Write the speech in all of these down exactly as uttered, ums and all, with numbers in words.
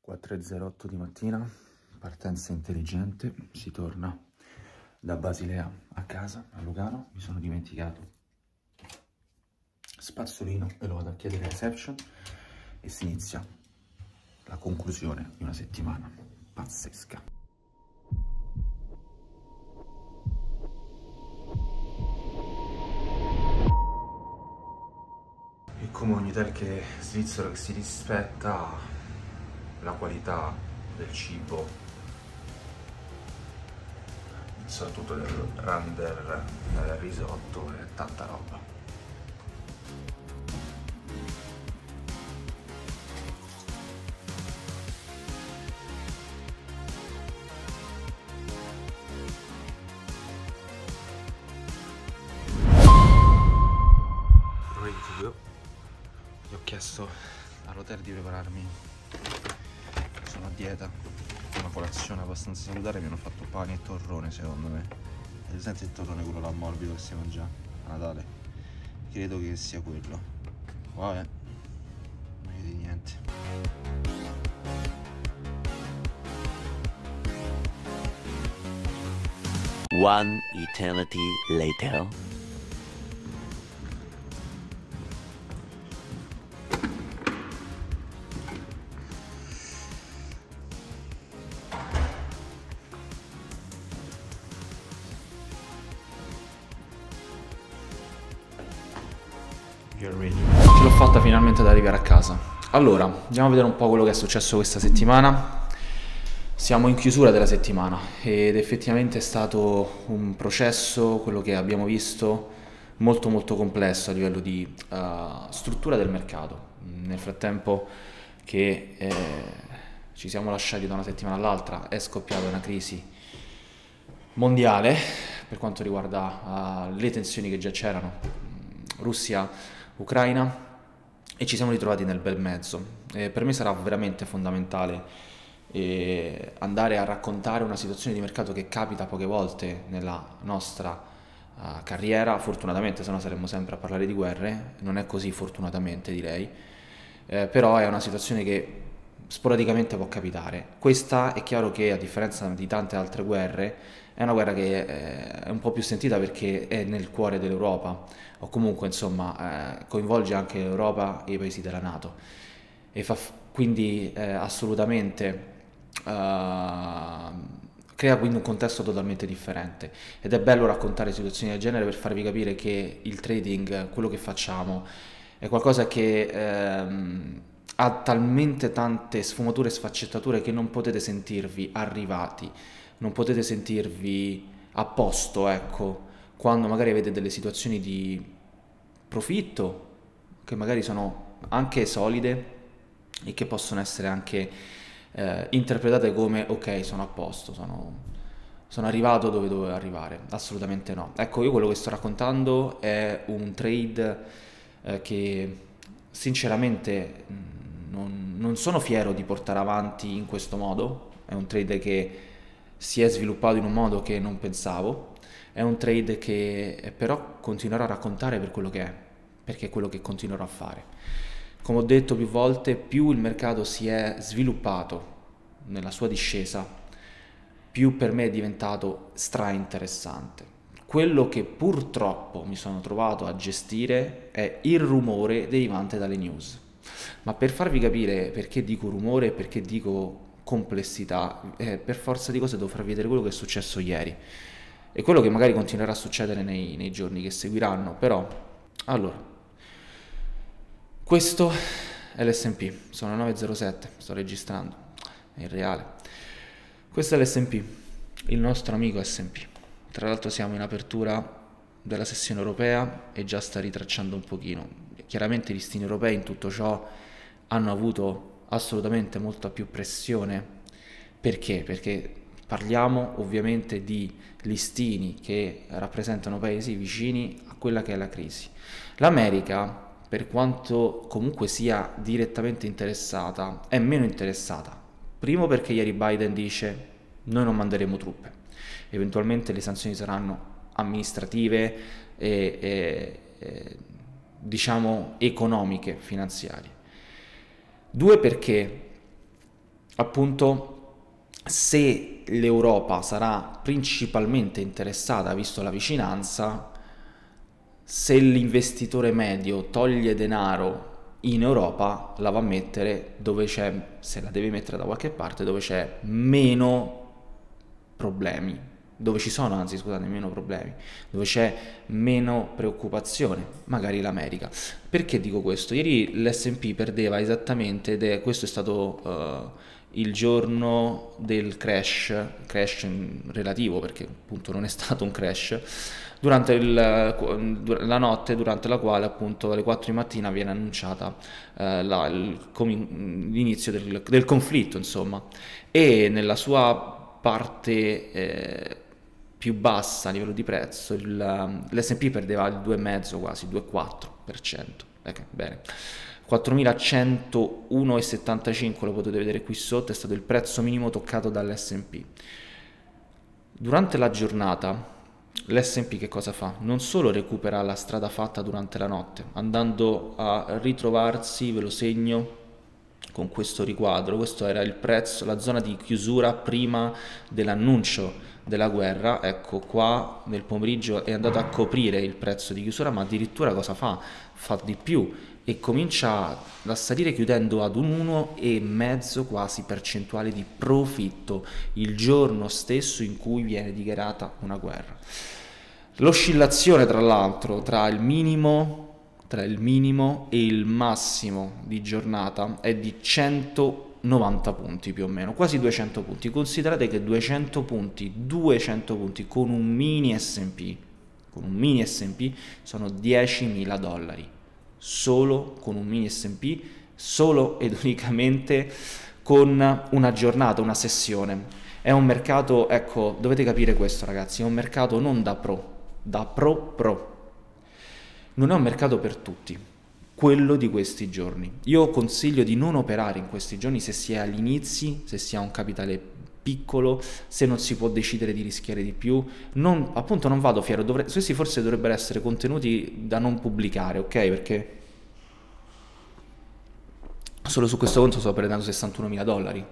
quattro e zero otto di mattina, partenza intelligente, si torna da Basilea a casa, a Lugano. Mi sono dimenticato spazzolino e lo vado a chiedere a reception e si inizia la conclusione di una settimana pazzesca. E come ogni hotel che svizzero che si rispetta, la qualità del cibo, soprattutto del render, del risotto e tanta roba. Ready to go. Gli ho chiesto all'hotel di prepararmi, sono a dieta, una colazione abbastanza salutare. Mi hanno fatto pane e torrone, secondo me. Ad esempio il torrone, quello là morbido che si mangia a Natale, credo che sia quello. Vabbè, non vedi niente. One eternity later. Ce l'ho fatta finalmente ad arrivare a casa. Allora, andiamo a vedere un po' quello che è successo questa settimana. Siamo in chiusura della settimana ed effettivamente è stato un processo, quello che abbiamo visto, molto molto complesso a livello di uh, struttura del mercato. Nel frattempo che eh, ci siamo lasciati da una settimana all'altra è scoppiata una crisi mondiale per quanto riguarda uh, le tensioni che già c'erano, Russia, Ucraina, e ci siamo ritrovati nel bel mezzo. E per me sarà veramente fondamentale eh, andare a raccontare una situazione di mercato che capita poche volte nella nostra uh, carriera. Fortunatamente, se no saremmo sempre a parlare di guerre. Non è così, fortunatamente direi, eh, però è una situazione che sporadicamente può capitare. Questa è chiaro che, a differenza di tante altre guerre, è una guerra che è un po' più sentita perché è nel cuore dell'Europa, o comunque insomma eh, coinvolge anche l'Europa e i paesi della NATO, e fa quindi eh, assolutamente eh, crea quindi un contesto totalmente differente, ed è bello raccontare situazioni del genere per farvi capire che il trading, quello che facciamo, è qualcosa che ehm, ha talmente tante sfumature e sfaccettature che non potete sentirvi arrivati, non potete sentirvi a posto, ecco, quando magari avete delle situazioni di profitto che magari sono anche solide e che possono essere anche eh, interpretate come ok, sono a posto, sono, sono arrivato dove dovevo arrivare. Assolutamente no. Ecco, io quello che sto raccontando è un trade eh, che sinceramente non, non sono fiero di portare avanti in questo modo. È un trade che si è sviluppato in un modo che non pensavo, è un trade che però continuerò a raccontare per quello che è, perché è quello che continuerò a fare. Come ho detto più volte, più il mercato si è sviluppato nella sua discesa, più per me è diventato stra interessante. Quello che purtroppo mi sono trovato a gestire è il rumore derivante dalle news. Ma per farvi capire perché dico rumore e perché dico complessità, eh, per forza di cose devo farvi vedere quello che è successo ieri e quello che magari continuerà a succedere nei, nei giorni che seguiranno. Però, allora, questo è l'S and P, sono le nove e zero sette, sto registrando, è il reale. Questo è l'S and P, il nostro amico S and P. Tra l'altro siamo in apertura della sessione europea e già sta ritracciando un pochino. Chiaramente i listini europei in tutto ciò hanno avuto assolutamente molta più pressione. Perché? Perché parliamo ovviamente di listini che rappresentano paesi vicini a quella che è la crisi. L'America, per quanto comunque sia direttamente interessata, è meno interessata. Primo perché ieri Biden dice noi non manderemo truppe, eventualmente le sanzioni saranno amministrative e, e, e diciamo economiche, finanziarie. Due perché appunto se l'Europa sarà principalmente interessata, visto la vicinanza, se l'investitore medio toglie denaro in Europa, la va a mettere dove c'è, se la deve mettere da qualche parte, dove c'è meno problemi, dove ci sono, anzi scusate, meno problemi, dove c'è meno preoccupazione, magari l'America. Perché dico questo? Ieri l'S and P perdeva esattamente, ed è, questo è stato uh, il giorno del crash, crash relativo perché appunto non è stato un crash, durante il, la notte durante la quale appunto alle quattro di mattina viene annunciata eh, la, il, l'inizio del, del conflitto, insomma, e nella sua parte eh, più bassa a livello di prezzo l'S and P perdeva il due virgola cinque quasi, due virgola quattro per cento. Okay, bene. quattromilacentouno virgola settantacinque lo potete vedere qui sotto, è stato il prezzo minimo toccato dall'S and P. Durante la giornata l'S and P che cosa fa? Non solo recupera la strada fatta durante la notte, andando a ritrovarsi, ve lo segno con questo riquadro, questo era il prezzo, la zona di chiusura prima dell'annuncio della guerra, ecco qua nel pomeriggio è andato a coprire il prezzo di chiusura, ma addirittura cosa fa? Fa di più e comincia a salire chiudendo ad un uno virgola cinque quasi percentuale di profitto il giorno stesso in cui viene dichiarata una guerra. L'oscillazione tra l'altro tra il minimo tra il minimo e il massimo di giornata è di centonovanta punti più o meno, quasi duecento punti. Considerate che duecento punti, duecento punti con un mini S and P, con un mini S and P sono diecimila dollari. Solo con un mini S and P, solo ed unicamente con una giornata, una sessione. È un mercato, ecco, dovete capire questo ragazzi, è un mercato non da pro, da pro pro. Non è un mercato per tutti, quello di questi giorni. Io consiglio di non operare in questi giorni se si è agli inizi, se si ha un capitale piccolo, se non si può decidere di rischiare di più. Non, appunto non vado fiero, dovre- questi forse dovrebbero essere contenuti da non pubblicare, ok? Perché solo su questo conto sto prendendo sessantunomila dollari.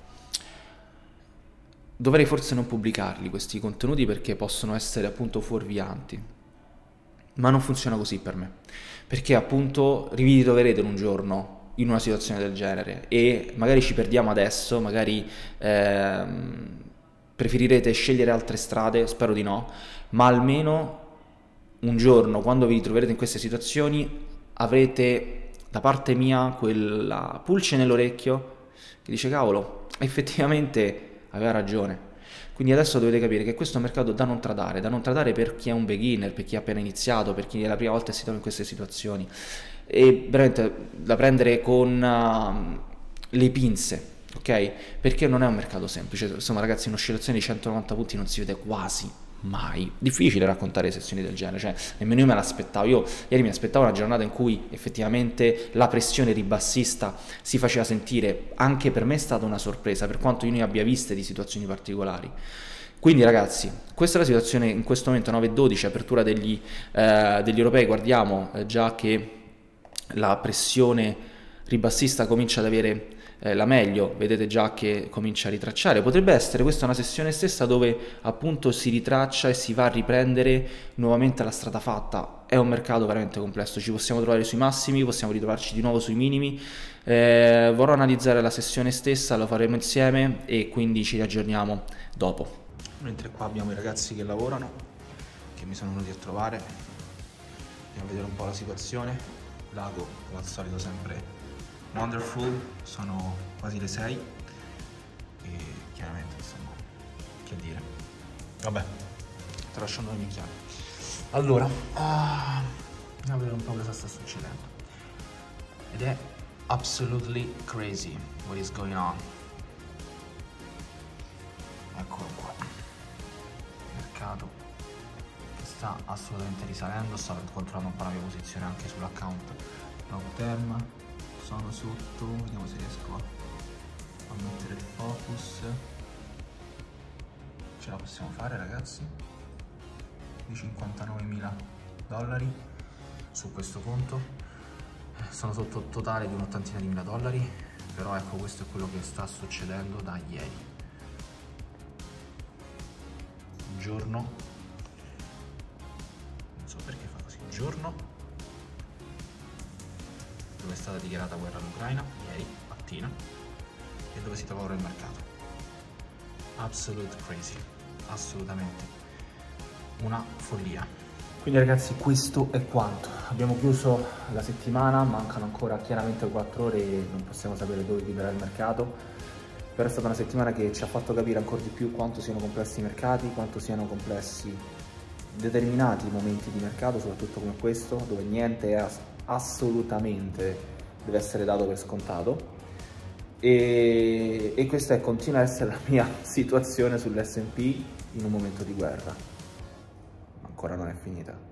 Dovrei forse non pubblicarli questi contenuti perché possono essere appunto fuorvianti. Ma non funziona così per me, perché appunto vi ritroverete un giorno in una situazione del genere e magari ci perdiamo adesso, magari ehm, preferirete scegliere altre strade, spero di no, ma almeno un giorno quando vi ritroverete in queste situazioni avrete da parte mia quella pulce nell'orecchio che dice cavolo, effettivamente aveva ragione. Quindi adesso dovete capire che questo è un mercato da non tradare, da non tradare per chi è un beginner, per chi ha appena iniziato, per chi è la prima volta che si trova in queste situazioni. E veramente da prendere con uh, le pinze, ok? Perché non è un mercato semplice. Insomma ragazzi, un'oscillazione di centonovanta punti non si vede quasi mai. Difficile raccontare sessioni del genere, cioè nemmeno io me l'aspettavo. Io ieri mi aspettavo una giornata in cui effettivamente la pressione ribassista si faceva sentire. Anche per me è stata una sorpresa, per quanto io ne abbia viste di situazioni particolari. Quindi ragazzi, questa è la situazione in questo momento, nove e dodici, apertura degli, eh, degli europei. Guardiamo eh, già che la pressione ribassista comincia ad avere eh, la meglio, vedete già che comincia a ritracciare. Potrebbe essere questa una sessione stessa dove appunto si ritraccia e si va a riprendere nuovamente la strada fatta. È un mercato veramente complesso, ci possiamo trovare sui massimi, possiamo ritrovarci di nuovo sui minimi. Eh, vorrò analizzare la sessione stessa, lo faremo insieme e quindi ci riaggiorniamo dopo. Mentre qua abbiamo i ragazzi che lavorano, che mi sono venuti a trovare, andiamo a vedere un po' la situazione. L'ago, come al solito, sempre wonderful, sono quasi le sei e chiaramente, insomma, che dire. Vabbè, sto lasciando le mie chiavi. Allora, uh, andiamo a vedere un po' cosa sta succedendo. Ed è absolutely crazy what is going on. Eccolo qua. Mercato che sta assolutamente risalendo, sto controllando un po' la mia posizione anche sull'account long term, sono sotto, vediamo se riesco a mettere il focus, ce la possiamo fare ragazzi, di cinquantanovemila dollari su questo conto, sono sotto totale di un'ottantina di mila dollari, Però ecco, questo è quello che sta succedendo da ieri. Un giorno, non so perché fa così, un giorno dove è stata dichiarata guerra all'Ucraina, ieri mattina, e dove si trova ora il mercato. Absolute crazy, assolutamente una follia. Quindi ragazzi, questo è quanto. Abbiamo chiuso la settimana, mancano ancora chiaramente quattro ore e non possiamo sapere dove chiuderà il mercato, però è stata una settimana che ci ha fatto capire ancora di più quanto siano complessi i mercati, quanto siano complessi determinati momenti di mercato, soprattutto come questo, dove niente è assolutamente deve essere dato per scontato. E, e questa è, continua a essere la mia situazione sull'esse and pi in un momento di guerra. Ancora non è finita.